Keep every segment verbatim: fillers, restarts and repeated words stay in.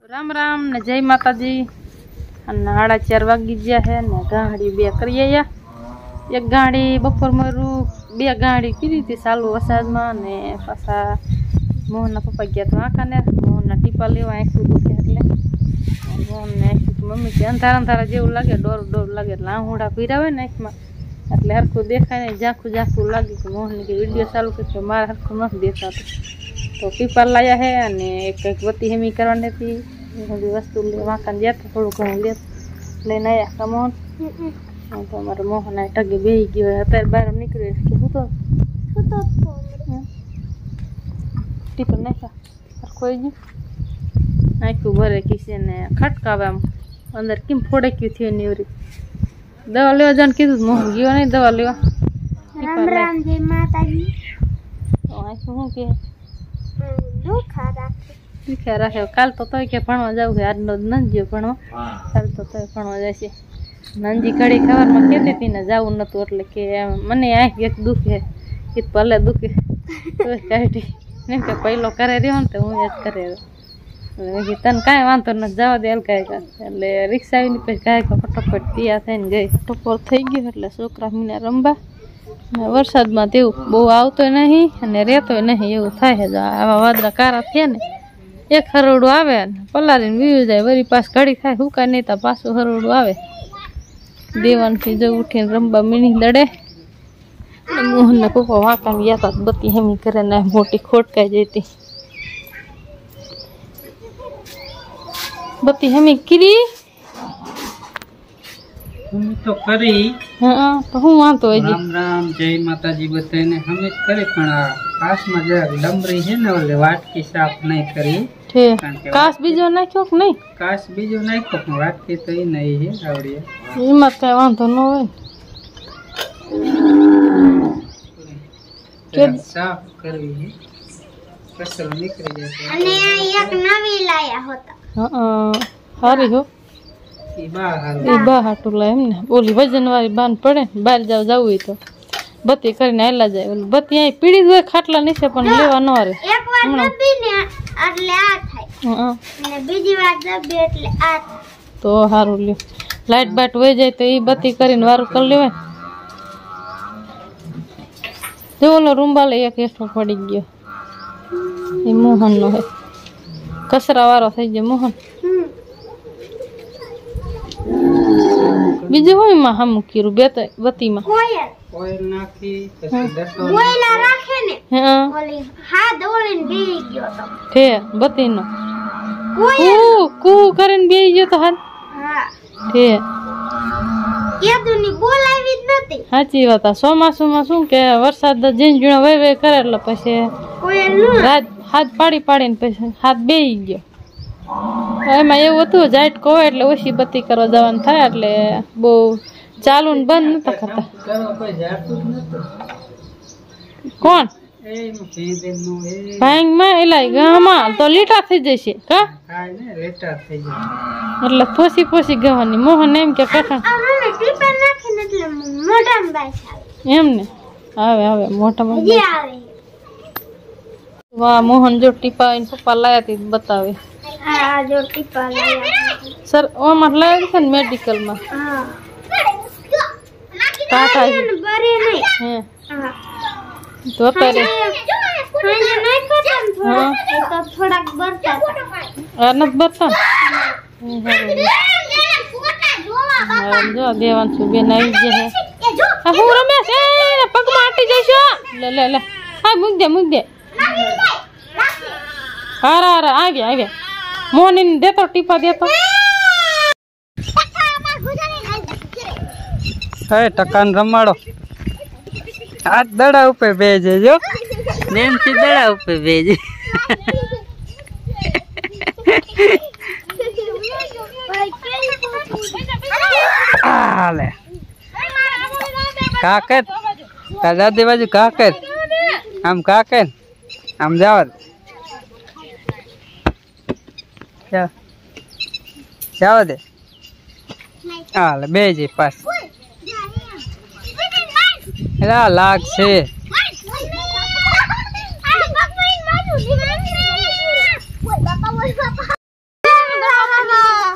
राम राम ने जय माता जी। साढ़ा चार वागी गया है ने गाड़ी बे करिए या एक गाड़ी बपोर मरू बे गाड़ी की थी चालू वरसाद में ने पासा मोहन पप्पा गया तो आका ने मोहन टीपा लेवा आँखू दुखे એટલે મોહન ને મમ્મી કે અંધારા અંધારા જેવું લાગે ડોર ડોર લાગે લાહુડા પીરા હોય ને આંખમાં એટલે હરખું દેખાય ને ઝાંખું ઝાંખું લાગે કે મોહન કે વિડીયો ચાલુ કર્યો મારે હરખું નથી દેખાતું तो टीपा लाया है अने एक एक बत्ती हेमी करवानी थी बड़ी वस्तु लेवा कान गया था थोड़ा घणो ले लेने आया का मोहन तो हमारे मोहन आ टगे बेही गयो है अत्यारे बहार निकळे के हूँ तो हूँ तो टीपा नाखा हरखोई गयो आँखू भरे किसी ने खटकावे आम अंदर केम फोड़े क्यों थी नीवरी दवा लेवा जान कीधुं मोहन गयो नहीं दवा लेवा राम राम जय माता जी। तो आँखू हूँ के दुखा राखे काल तो तो के भणवा जाव आज नो न जो भणवा काल तो तो भणवा जाशे नंजी घड़ी खबर में कहती थी ने जाव नतुं એટલે કે મને આંખ એક દુખે કે ભલે દુખે તો કાઢી ને કે પહેલો કરે રહ્યો ને તો હું જ કરે રહ્યો કે તને કાંઈ વાંધો ન જવા દે હલકાય કા એટલે રિક્ષા આવીને પછી કાંઈ ફટાફટ તૈયાર થઈને ગઈ ટપોર થઈ ગયો એટલે છોકરા મીને રમવા વરસાદમાં તેવું બહુ આવતો નહીં અને રહેતો નહીં એવું થાય છે આવા વાદળા કારા થયા ને એક હરોડું આવે ને પલારીને વીયું જાય વળી પાસ ઘડી થાય હુકાય નહીં તો પાછું હરોડું આવે દેવાનથી જો ઉઠીને રમવા મીણી દડે મોહનના પપ્પા વાંકા ગયા હતા બત્તી હેમી કરે ને મોટી ખોટકાઈ જતી બત્તી હેમી કરી तो करी हाँ तो हूँ वहाँ तो राम राम जय माता जी बताए ने हमें करे पण काश में जरा लंबरी है ने ओले वाटकी साफ नहीं करी ठीक काश बीजो नाख्यो कि नहीं काश बीजो नाख्यो पण वाटकी तो ही नहीं है आवड़ी हिम्मत कई वांधो न होय के साफ करवी है कसल निकली जैसे અને એક નવી લાયા હોતા हाँ हारी हो ई बाहर એ બા હાટું લાય એમ ને ઓલી વજન વાળી બાન પડે બહાર જાવ જવું હોય તો બત્તી કરીને હાલા જાય ઓલી બત્તી અહીં પીડી જ હોય ખાટલા નીચે પણ લેવા ન આવે એકવાર દબી ને એટલે આ થાય હા અને બીજી વાર દબી એટલે આ થાય તો સારું લ્યો લાઈટ બાટ વહી જાય તો એ બત્તી કરીને વારું કરી લેવાય જો ઓલો રૂંબાલે એક હેઠો પડી ગયો એ મોહનનો હે કચરા વાળો થઈ ગયો મોહન બીજું હોય માં હમ કીરું બે તો બત્તીમાં કોયલ ઓઇલ નાખી પછી દસો કોયલા રાખે ને હા ઓલી હાથ ઓલીને બેહી ગયો તો ઠે બત્તીનો કોયલ કુ કુ કરીને બેહી ગયો તો હાથ હા ઠે કેદુની બોલાવી જ નથી સાચી વાત આ ચોમાસુમાં શું કે વરસાદ જીણ જીણો વહી વહી કરે એટલે પછી કોયલ નું રાત હાથ પાડી પાડીને પછી હાથ બેહી ગયો એમાં એવું હતું જાઈટ કહો એટલે ઓછી બત્તી કરવા જવાનું થાય એટલે બહુ ચાલુ ને બંધ નતા કરતા કરો કોઈ જાતું જ નતું કોણ એ ભેંદેન નું એ ભાંગમાં એલાય ગામાં તો લીટા થઈ જશે કા ખાય ને રેટા થઈ જાય એટલે પોસી પોસી ગવાની મોહન એમ કે કઠણ આ મને ટીપા નાખીને એટલે મોઢામાં બાઈ આવે એમ ને આવે આવે મોટામાં હજી આવે વાહ મોહન જો ટીપા એને પપ્પા લાયા હતી બતાવે આ જો ટીપા લાયા સર ઓમાં લાયા છે ને મેડિકલમાં હા ટાટા બરે નહીં હે હા તો અત્યારે હા તો થોડાક બરતા આ નથી બતા જો દેવાંશુ બેન આવી ગયા હે આ હું રમેશ એ પગમાં આટી જઈશો લે લે લે હા મૂક દે મૂક દે હારા હારા આવ્યા આવ્યા મોહન દેતો ટીપા દેતો હે ટકાન રમાડો હાથ દડા ઉપર ભેજે જો નેમથી દડા ઉપર ભેજે આલે કાકર દાદા દે બાજુ કાકર આમ કાકર આમ જાવ જાવ દે હાલે બેજી પાસ એલા લાગશે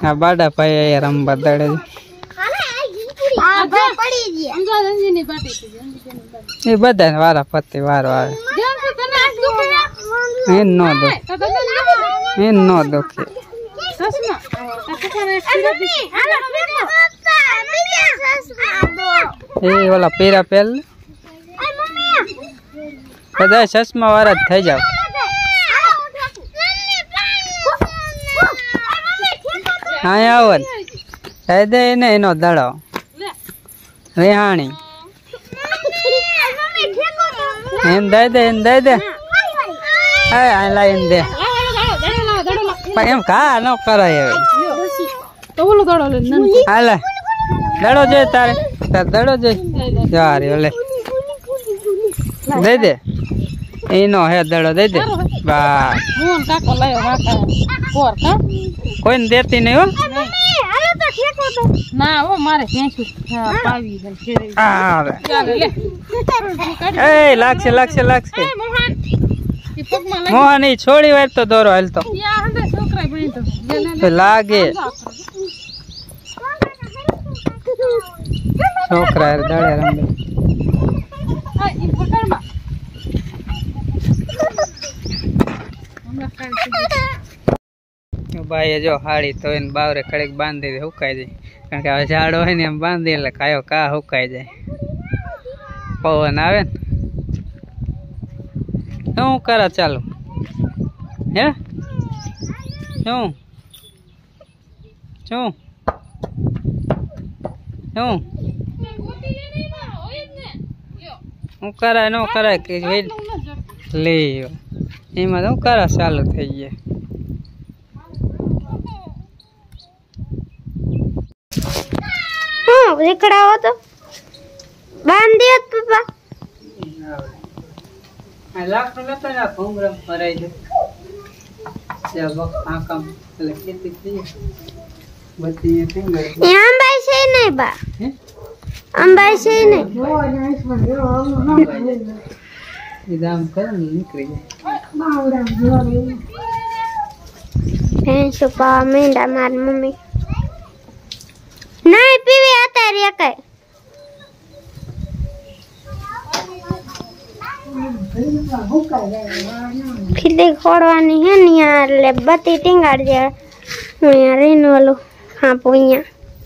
આ બાડા ભાઈ અહીંયા રમવા દડે આ ભાઈ પડી ગયા અંગા રંજીની પાટી છે રંજીની પાટી એ બધા વારા પત્તે વારો આવે જેમ કે તને આ દુખે એ નો દો તો તને એ નો દુખે સસમા આ કપાને સીધા દી હાલો પપ્પા બીજા સસમા દો એ ઓલા પેરા પેલ એ મમ્મી બધા ચશ્મા વાળા જ થઈ જાવ હા આવો થઈ દે એને એનો દડો રેહાણી એમ દઈ દે એમ દઈ દે હા આ લાઈન દે પણ એમ કા ન કરાય હવે તો ઓલો દડો લે નન હાલે દડો જોઈ તારે તાર દડો જોઈ યાર ઓલે દઈ દે એનો હે દડો દઈ દે બા મોહન કાકો લાયો વાકા કોર કા કોઈને દેતી નહીં હો હાલો તો ઠેકો તો ના ઓ મારે ભેંસું પાવી દે ફેરવી હા હવે ચાલ લે એ લાગશે લાગશે લાગશે મોહન ઈ પગમાં લાગી મોહન ઈ છોડી વાર તો દોરો હાલતો યા હંદે છોકરા બની તો લે લે તો લાગે છોકરા હારે દડે રમે આ ઈ પકડમાં હમણાં કાઢી ભાઈ જો હાડી તો એને બાવરે કડક બાંધી દે હુકાઈ જાય કારણ કે હવે ઝાડ હોય ને એમ બાંધી એટલે કાયો કા હુકાઈ જાય પવન આવે ને શું કરે ચાલુ હે શું શું શું શું કરાય ન કરાય કે લે એમાં શું કરા ચાલુ થઈ ગયા હા રેકડાઓ તો બાંધી દે પપ્પા આ લાકડું લેતા જા ભૂંગરમ ભરાઈ દે ત્યાં બક આ કામ એટલે ખેતી થઈ બધી ફિંગર એ આંબાઈ છે નહીં બા હે આંબાઈ છે નહીં એ દામ કરે ને નીકળી ભેંસો પા મીંડા માર મમ્મી નહીં પીવી અત્યારે એકાય ખીલી ખોડવાની હે ને યાર એટલે બત્તી ટીંગાડજે હું અહીંયા રહીને ઓલું ખાપું અહીંયા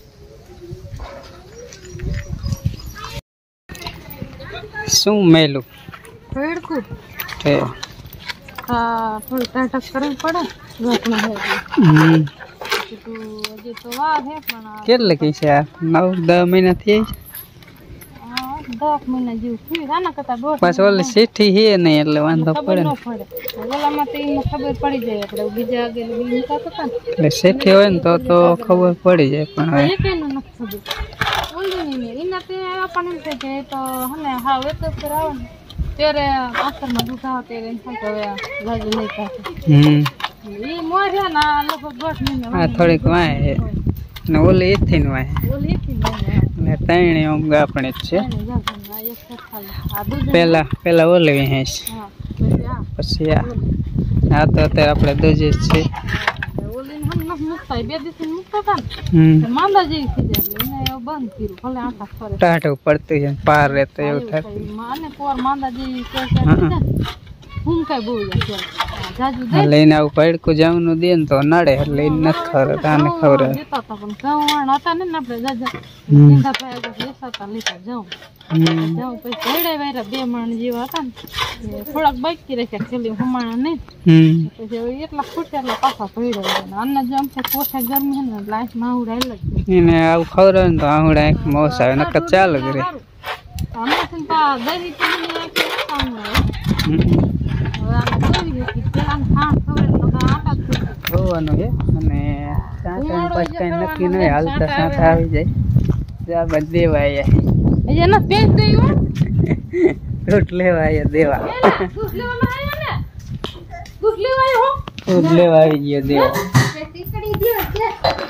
શું મેલું ભેડકું છે આ થોડું ટાટક કરવું પડે રોટલા હે હમ તો હજી તો વાર હે પણ આ કેટલે કઈ છે આ નવ દસ મહિના થઈ આ દસ મહિના જેવું થયું આના કરતા દોઢ પાછું ઓલી સીઠી હે નહીં એટલે વાંધો ખબર પડે ન પડે ઓલામાં તો એને ખબર પડી જાય આપણે બીજા આગળ બી નીકળતા હતા ને એટલે સીઠી હોય ને તો તો ખબર પડી જાય પણ હવે એકેયનું નથી ખબર ઓલી ને એના તે આપણને એમ થાય કે એ તો હને હા વેત પર આવે ને ત્યારે આખરમાં દુઃખ આવે ત્યારે એમ થાય કે હવે લાજુ નહીં થાય હમ એ મોઢે ના લગભગ દોઢ મહિના આ થોડીક વાય હે ને ઓલી એથી ને વાય ઓલી હતી ને એટલે ત્રણે આમ આપણે જ છે આ એક ખાલી આ દૂધ પેલા પેલા ઓલી હેસ હા પછી આ પછી આ આ તો અત્યારે આપણે દૂધ જ છે ઓલી હમ નથી મૂકતા બે દિવસ મૂકતા હતા ને હમ તો માંદા જેવી થઈ જાય એટલે એને એવું બંધ કર્યું ભલે આટા ફરે ટાઢું પડતું છે પાર રહેતો એવું થાય માને પોર માંદા જેવી કે કે હું કઈ બહુ જાય જાજુ દે લઈને આવું પડકું જવાનું દે ને તો નડે એટલે એને નથી ખબર આને ખબર દેતા હતા પણ ઘઉં વાણ હતા ને આપણે જાજા ચિંતા પાયા કે દેસાતા લીધા જાઉં હમ જાઉં પછી ઘેડે વાયરા બે માણ જેવા હતા ને થોડાક બાકી રાખ્યા છેલ્લી હમાણા નહીં હમ પછી એટલા ફૂટ્યા એટલા પાછા ભર્યા અન્ન જેમ છે પોછા ગરમી હે ને લાઈફ માં આવડા એટલે એને આવું ખબર હોય ને તો આહુડા એક મોસ આવે નકર ચાલુ જ રહે હમણાં પા દરી ચીની નાખી કામ આવે હમ. હવે આ દરી હતી પેલા ખાણ ખબર તો આટા જ જોવાનું છે અને સાંઠા પછી કઈ નક્કી નહીં હાલતા સાંઠા આવી જાય જા બસ દેવા આયા એ ના પેજ દઈ હો દૂધ લેવા આયા દેવા દૂધ લેવા આવ્યો ને દૂધ લેવા આવ્યો હો દૂધ લેવા આવી ગયો દેવા ટીકડી દે છે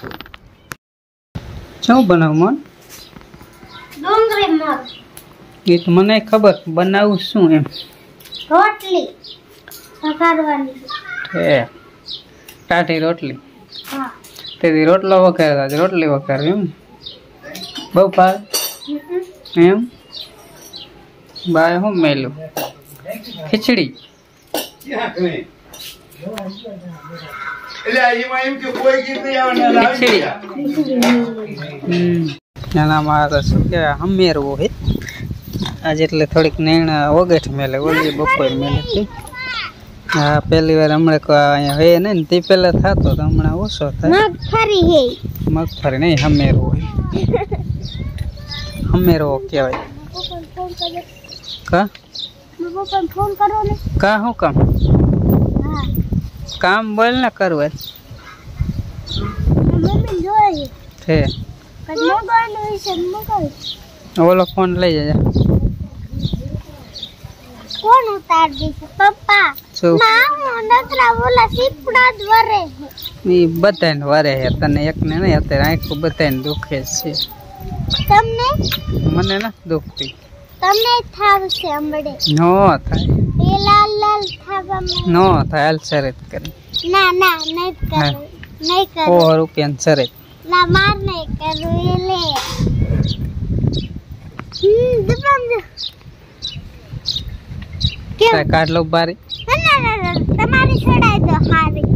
શું બનાવું મન ડુંગળી મગ એ તો મને ખબર બનાવું શું એમ રોટલી વઘારવાની છે ટાઢી રોટલી હા તો તેથી રોટલો વઘાર રોટલી વઘાર એમ બહુ ભાવ એમ બાય હું મેલું ખીચડી ખીચડી એનામાં શું કહેવાય હમેરવું હે આજે એટલે થોડીક નેણ ઓગેઠ મેલે ઓલી બપોર મેલે હા પહેલી વાર હમણાં અહીંયા હે ને તે પહેલા થતો તો હમણાં ઓછો થાય મગફળી હે મગફળી નહીં હમેરવો હમેરવો કહેવાય કા ફોન કરો ને કા શું કામ હા કામ બોલ ને કરવું મમ્મી જોઈ છે કદ મોબાઈલ વિશે મોકલ ઓલો ફોન લઈ જજે કોણ ઉતાર દીધું પપ્પા શું ના હું નકરા બોલા સીપડા જ વરે એ બધાને વરે હે તને એકને નહીં અત્યારે આંખું બધાને દુખે છે તમને મને ન દુખતી તમને થાવશે હમડે નો થાય એ લાલ લાલ થાવામાં નો થાય હાલ શરત કરી ના ના નહીં હા. કરું નહીં સો કરું રૂપિયાની શરત ના માર નહીં કરું એ લે હમ દુકાન કેમ કાંઈ કાઢ લો બારી ના ના ના તમારી છોડાય તો હારી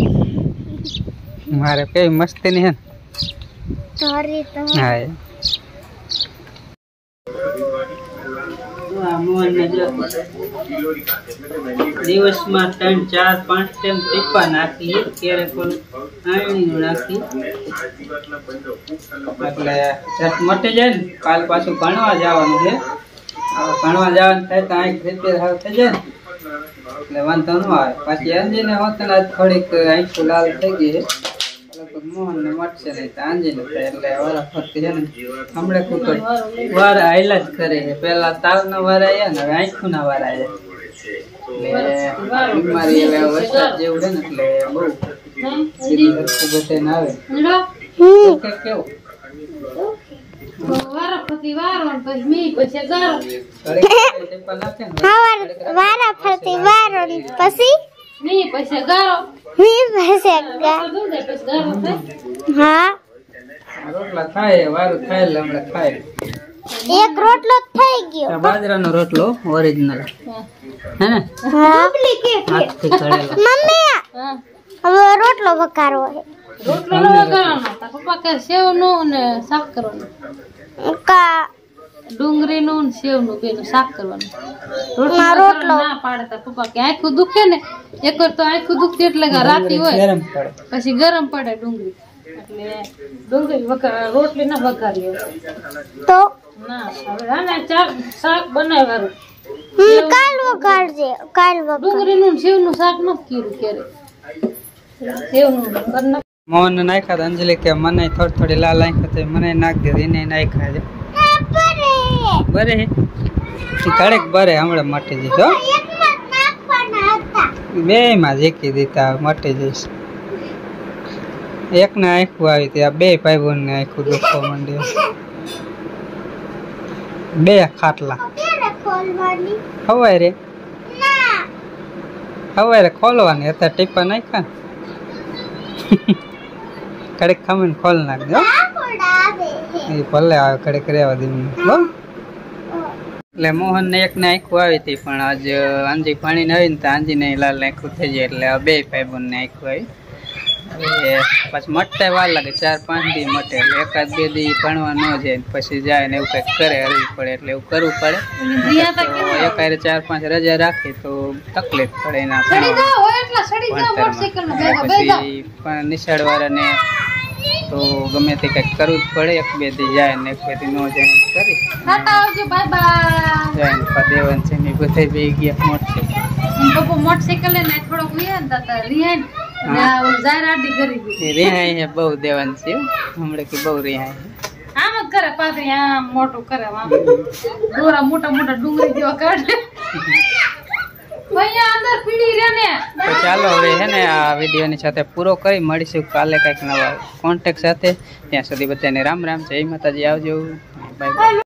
મારે કઈ મસ્તી નહીં હે ને સોરી તો હા એ. દિવસમાં ત્રણ ચાર પાંચ ટાઈમ ટીપા નાખીએ ક્યારેક આણીનું નાખી એટલે જટ મટી જાય ને કાલ પાછું ભણવા જવાનું છે ભણવા જવાનું થાય તો આંખ રિપેર હાવ થઈ જાય ને એટલે વાંધો ન આવે પાછી આંજીને હોત ને થોડીક આંખું લાલ થઈ ગઈ છે લગભગ મોહન ને મટશે નહીં તો આંજીને થાય એટલે વારા ફરતી છે ને હમણાં કુકર વાર આયલા જ કરે છે પેલા તાવ ના વાર આવ્યા ને હવે આંખું ના વાર આવ્યા એટલે બીમારી હવે વરસાદ જેવું છે ને એટલે બહુ સીધી હરખું બધાને આવે તો કે કેવું ઘડીક ટીપા નાખે ને હવાર વારા ફરતી વારો ને પછી નહીં પછી ગારો મી પાસે ગા હા રોટલા ખાય વારું ખાય એટલે હમણાં ખાય એક રોટલો જ થઈ ગયો આ બાજરાનો રોટલો ઓરિજિનલ હે ને ડુપ્લિકેટ હાથથી ઘડેલો મમ્મી હા હવે રોટલો વઘારવો છે રોટલો નો વઘારવાનો તાર પપ્પા કે સેવ નું ને શાક કરવાનું કા ડુંગળી નું ને સેવ નું બેનું શાક કરવાનું ના, રોટલો. ના પાડે તાર પપ્પા કે આખું દુખે ને એક વાર તો આખું દુખતી એટલે કે રાતી હોય ગરમ પડે પછી ગરમ પડે ડુંગળી એટલે ડુંગળી વઘાર રોટલી ના વઘારી તો ના હવે હા ને ચાર શાક બનાવવાનું હમ, કાલ વઘારજે કાલ વઘાર ડુંગળી નું સેવ નું શાક નથી કર્યું ક્યારે સેવ નું કર નાખ. મોહન ને નાખ્યા તો અંજલિ કે મને થોડી થોડી લાલ નાખ્યા તો મને નાખ દે એને નાખ્યા છે બરે હે કડક બરે હમણાં મટી જઈશ હો બે માં જેકી દીધા મટી જઈશ એક ને આખું આવી ત્યાં બે ભાઈ બોન ને આખું દુખવા માંડ્યું બે ખાટલા હવાય રે હવાય રે ખોલવાની અત્યારે ટીપા નાખ્યા કડક ખમીને ખોલ નાખજો એ ભલે આવે કડક રેવા દે એટલે મોહન ને એક ને આખું આવી હતી પણ આજ આંજી પાણી ને આવી ને તો આંજી ને લાલ આખું થઈ જાય એટલે બે ભાઈ બોન ને આખું આવી હવે પછી મટતા વાર લાગે ચાર પાંચ દી મટે એટલે એકાદ બે દી ભણવા ન જાય પછી જાય ને એવું કંઈક કરે હરવી પડે એટલે એવું કરવું પડે એકારે ચાર પાંચ રજા રાખી તો તકલીફ પડે એના ભણતરમાં પછી પણ નિશાળ વાળાને તો ગમે તે કંઈક કરવું જ પડે એક બે દી જાય ને એક બે દી ન જાય એમ કરી જાય ને દેવન છે ને બધે બે ગયા મોટરસાઇકલ મોટરસાઇકલ લઈને થોડોક રિહાય રિહાય જાયરાડી કરી દીધી રિહાય હે બહુ દેવાન છે હમણાં કે બહુ રિહાય આમ જ કરે પાછળ આમ મોટું કરે આમ દોરા મોટા મોટા ડુંગળી જેવા કાઢે ભૈયા અંદર પીડી રે ને તો ચાલો હવે હે ને આ વિડીયોની સાથે પૂરો કરી મળીશું કાલે કંઈક નવા કોન્ટેક્ટ સાથે ત્યાં સુધી બધાને રામ રામ જય માતાજી આવજો બાય બાય